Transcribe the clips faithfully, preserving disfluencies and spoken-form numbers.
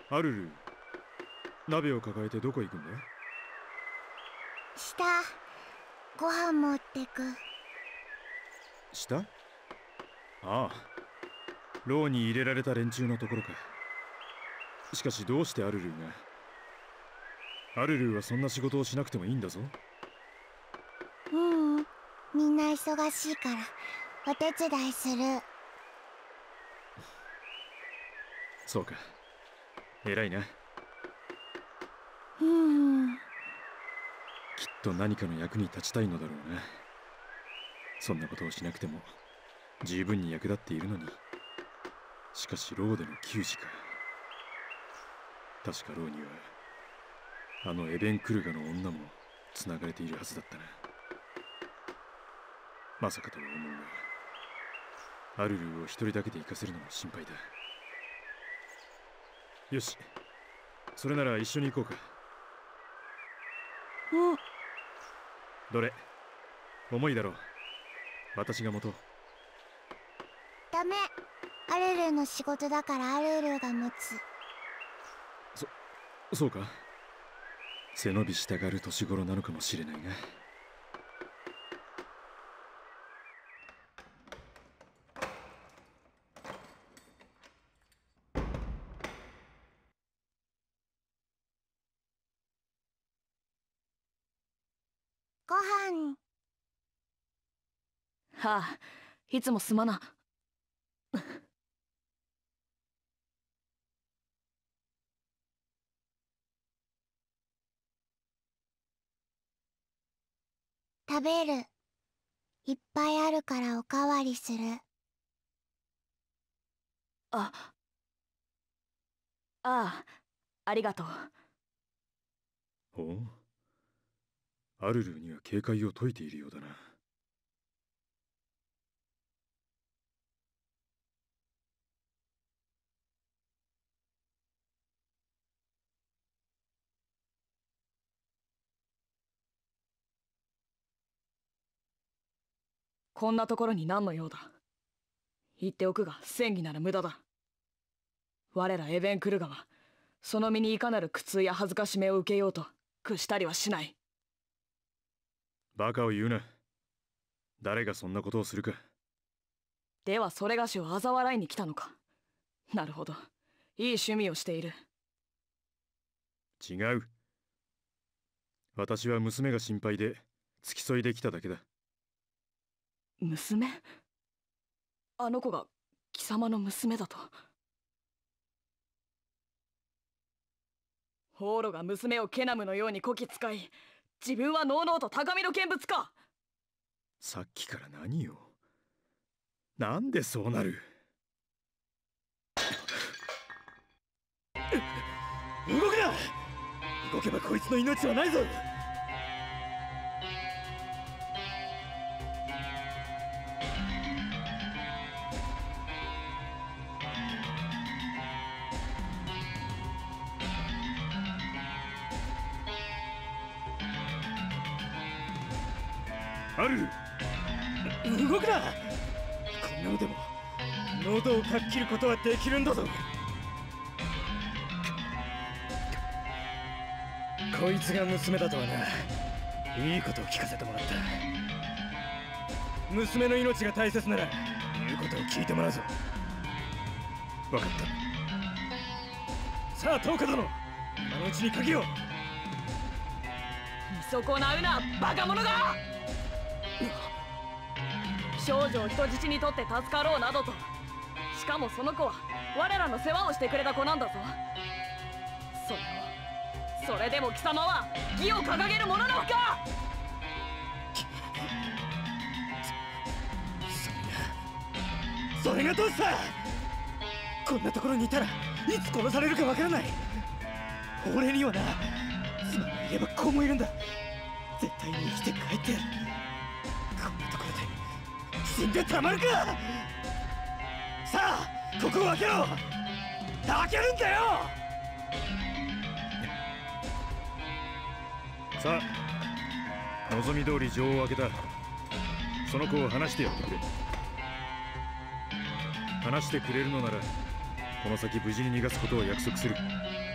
アルル、鍋を抱えてどこ行くんだよ。 下、ご飯持ってく。 下？ああ、牢に入れられた連中のところか。しかしどうしてアルルが。アルルはそんな仕事をしなくてもいいんだぞ。 ううん、みんな忙しいからお手伝いする。 そうか、偉いな。 うん、 きっと何かの役に立ちたいのだろうな。そんなことをしなくても十分に役立っているのに。しかし牢での給仕か。確か牢にはあのエベン・クルガの女もつながれているはずだったな。まさかとは思うが、アルルを一人だけで行かせるのも心配だ。よし、それなら一緒に行こうか。 うん。 どれ、重いだろう。私が持とう。 ダメ、アルルの仕事だからアルルが持つ。 そ、そうか。背伸びしたがる年頃なのかもしれないな。 ご飯。 はあ、いつもすまな。 食べる。いっぱいあるからおかわりする。 あ、ああ、ありがとう。 ほう、アルルには警戒を解いているようだな。 こんなところに何の用だ。言っておくが戦議なら無駄だ。我らエベン・クルガはその身にいかなる苦痛や恥ずかしめを受けようと屈したりはしない。 バカを言うな。誰がそんなことをするか。 ではそれがしを嘲笑いに来たのか。なるほど、いい趣味をしている。 違う。私は娘が心配で付き添いできただけだ。 娘？あの子が貴様の娘だと。ホーロが娘をケナムのようにこき使い、自分はのうのうと高みの見物か。 さっきから何を。なんでそうなる。動くな。動けばこいつの命はないぞ。アルル、動くな。こんなのでも喉をかっきることはできるんだぞ。こいつが娘だとはな。いいことを聞かせてもらった。娘の命が大切なら言うことを聞いてもらうぞ。分かった。さあトウカ殿、今のうちに鍵を。 見損なうなバカ者が。少女を人質にとって助かろうなどと。しかもその子は我らの世話をしてくれた子なんだぞ。それをそれでも貴様は義を掲げるものなのか。 それがそれがどうした。こんなところにいたらいつ殺されるかわからない。俺にはな、妻もいれば子もいるんだ。絶対に生きて帰ってやる。こんなところで死んでたまるか。さあここを開けろ。開けるんだよ。さあ望み通り錠を開けた。その子を離してやってくれ。話してくれるのならこの先無事に逃がすことを約束する。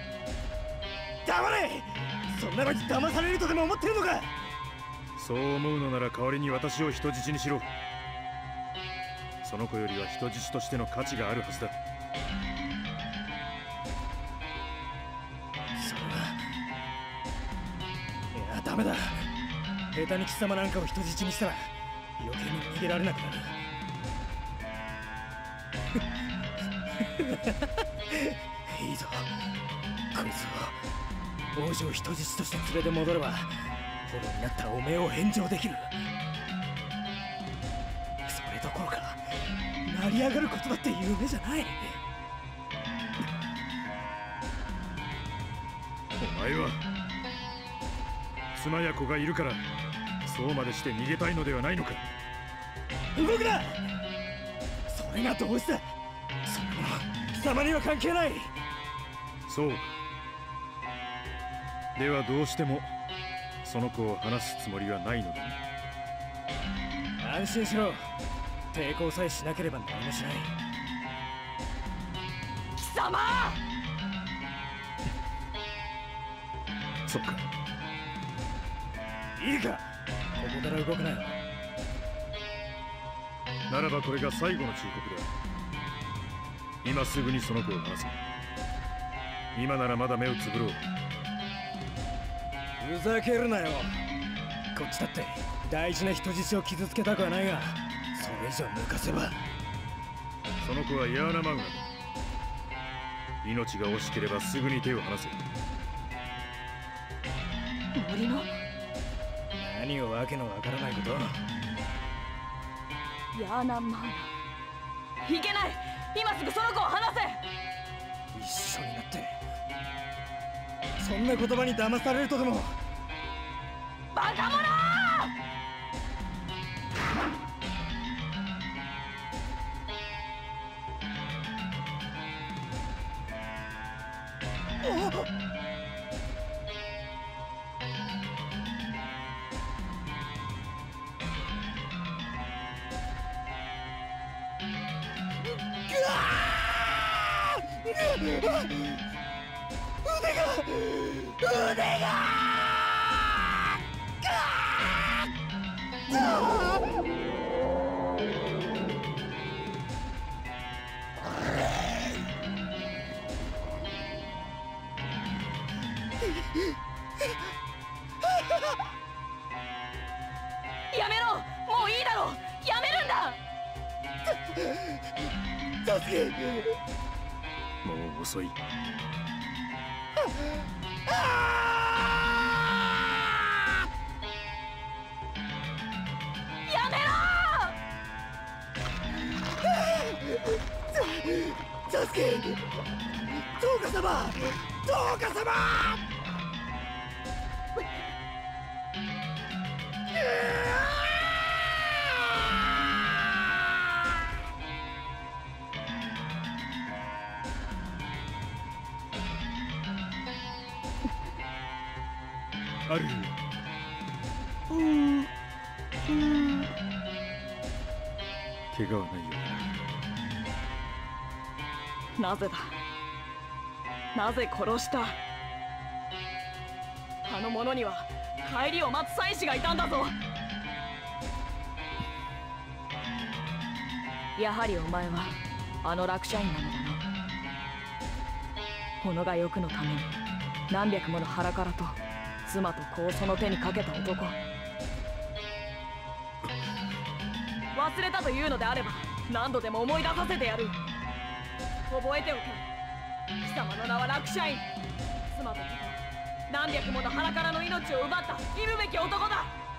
黙れ。そんなのに騙されるとでも思ってるのか。 そう思うのなら代わりに私を人質にしろ。その子よりは人質としての価値があるはずだ。 それは、いやダメだ。下手に貴様なんかを人質にしたら余計に逃げられなくなる。いいぞ、こいつを王女を人質として連れて戻れば捕虜になったおめえを返上できる。それどころか成り上がることだって夢じゃない。 お前は妻や子がいるからそうまでして逃げたいのではないのか。 動くな。それがどうした。そんなもの貴様には関係ない。 そうか。ではどうしてもその子を離すつもりはないのだな。 安心しろ。抵抗さえしなければ何もしない。 貴様。 そっか。 いいか、ここから動くなよ。 ならばこれが最後の忠告だ。今すぐにその子を離せ。今ならまだ目をつぶろう。 ふざけるなよ。こっちだって大事な人質を傷つけたくはないが、それ以上抜かせば。 その子はヤーナマグナだ。命が惜しければすぐに手を離せ。 森の何をわけのわからないこと。 ヤーナマーナ。いけない。今すぐその子を離せ。 一緒になってそんな言葉に騙されるとでも。 バカ者。 腕が腕がやめろ。もういいだろ。やめるんだ。 助け。 もう遅い。 やめろ。助け。どうか様、どうか様。 ある。 うんうん怪我はないよな。なぜだ。なぜ殺した。あの者には帰りを待つ妻子がいたんだぞ。やはりお前はあの楽社員なのだな。己が欲のために何百もの腹からと妻と子をその手にかけた男。忘れたというのであれば何度でも思い出させてやる。覚えておけ。貴様の名は楽社員。妻と子と何百もの腹からの命を奪った忌むべき男だ。